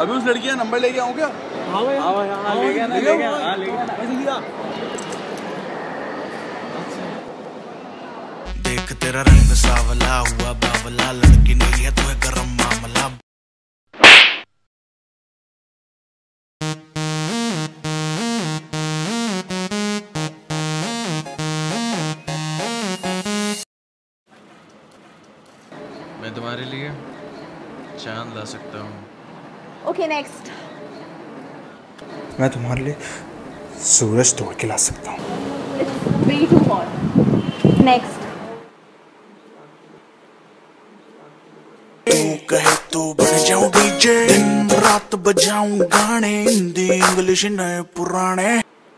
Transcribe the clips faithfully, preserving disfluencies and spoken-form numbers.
अभी उस लड़की का नंबर लेके आऊँ क्या? हाँ भाई हाँ भाई हाँ ले गया ना ले गया हाँ ले गया ना। देख तेरा रंग सावला हुआ बावला, लड़की नहीं है तो है गरम मामला। मैं तुम्हारे लिए चांद ला सकता हूँ। Okay next. मैं तुम्हारे लिए सूरज तोड़ के ला सकता हूँ। It's way too hot. Next. तू कहे तो बन जाऊं डीजे, दिन रात बजाऊं गाने, हिंदी इंग्लिश नए पुराने।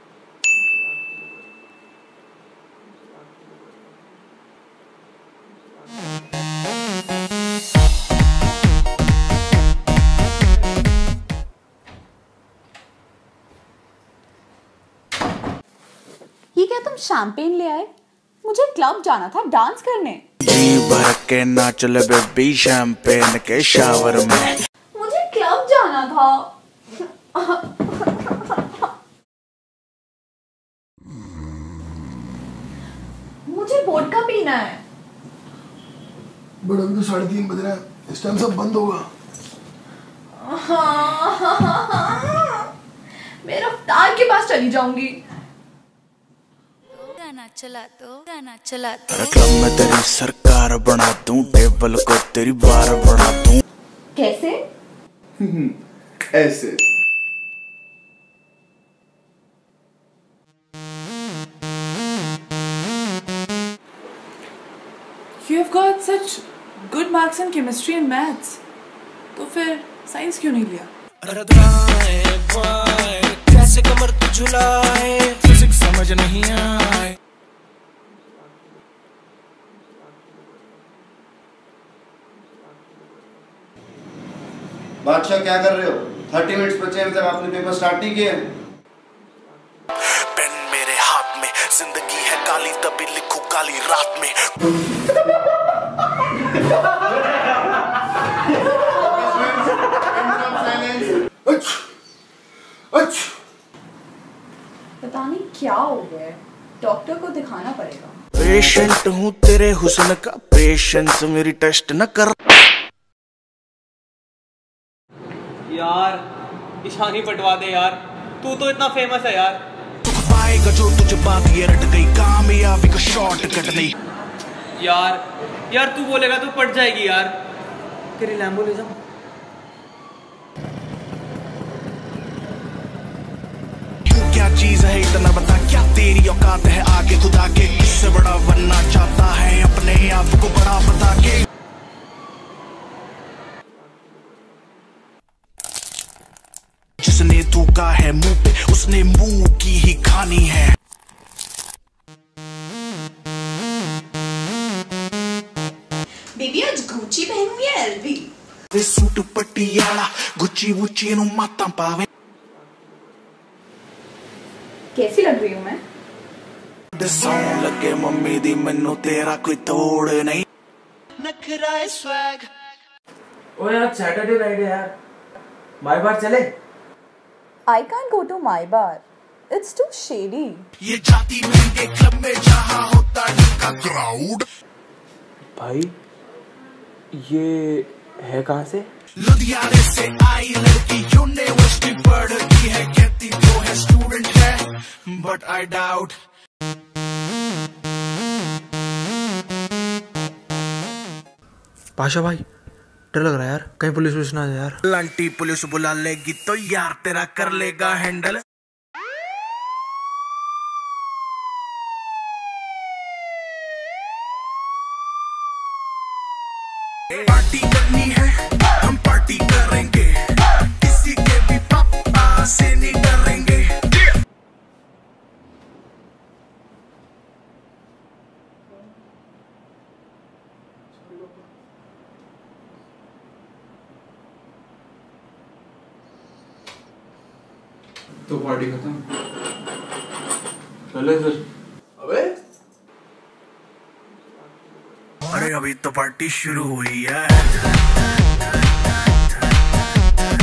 ये क्या तुम शैंपेन ले आए? मुझे क्लब जाना था डांस करने। जी भर के नाच ले बेबी शैंपेन के शावर में। मुझे क्लब जाना था। मुझे वोडका पीना है। बट अभी तो साढ़े तीन बज रहे हैं, इस टाइम सब बंद होगा। मैं रफ्तार के पास चली जाऊंगी। गाना चला दो गाना चला दो। क्लब में तेरी सरकार बना दूं, टेबल को तेरी बार बना दूं। कैसे? ऐसे। You have got such good marks in chemistry and maths. तो फिर साइंस क्यों नहीं लिया? कैसे कमर तू झुलाए, फिजिक्स समझ नहीं आए। बादशाह क्या कर रहे हो? थर्टी मिनट्स बचे हैं, तक आपने पेपर स्टार्ट नहीं किए। पेन मेरे हाथ में, जिंदगी है काली तभी लिखूं काली रात में। पता नहीं क्या हो गया है, डॉक्टर को दिखाना पड़ेगा। पेशेंट हूँ तेरे हुस्न का, पेशेंस मेरी टेस्ट न कर। यार ईशानी पटवा दे यार, तू तो इतना फेमस है यार। तू पाएगा जो तुझे बात ये रट गई, कामयाबी का शॉर्टकट नहीं। यार यार तू बोलेगा तो पट जाएगी यार। तेरी लैम्बो ले जाऊं? क्यों क्या चीज है इतना बता, क्या तेरी औकात है आगे खुदा के? किससे बड़ा बनना चाहता है अपने आप को बड़ा बता के? जिसने थूका है मुंह पे उसने मुंह की ही खानी है। बेबी आज गुच्ची पहनूं या एलवी? सूट पटियाला गुच्ची वुच्ची नु माता पावे। कैसी लग रही हूँ मैं? सॉन्ग लगे मम्मी दी मैनू तेरा कोई तोड़ नहीं। नखरा स्वैग। ओ यार सैटरडे नाइट है यार, माय बार चले? I can't go to my bar. It's too shady. ये जाती महंगे क्लब में जहाँ होता का क्राउड। भाई ये है कहाँ से? लुधियाने से आई लड़की, यूनिवर्सिटी पढ़ती है, कहती तो है स्टूडेंट है, बट आई डाउट। पाशा भाई डर लग रहा है यार, कहीं पुलिस पुलिस ना आ जाए यार। लांटी पुलिस बुला लेगी तो यार तेरा कर लेगा हैंडल। पार्टी करनी है हम पार्टी करेंगे, किसी के भी पापा से नहीं डरेंगे। तो पार्टी खत्म। चले फिर। अबे अरे अभी तो पार्टी शुरू हुई है।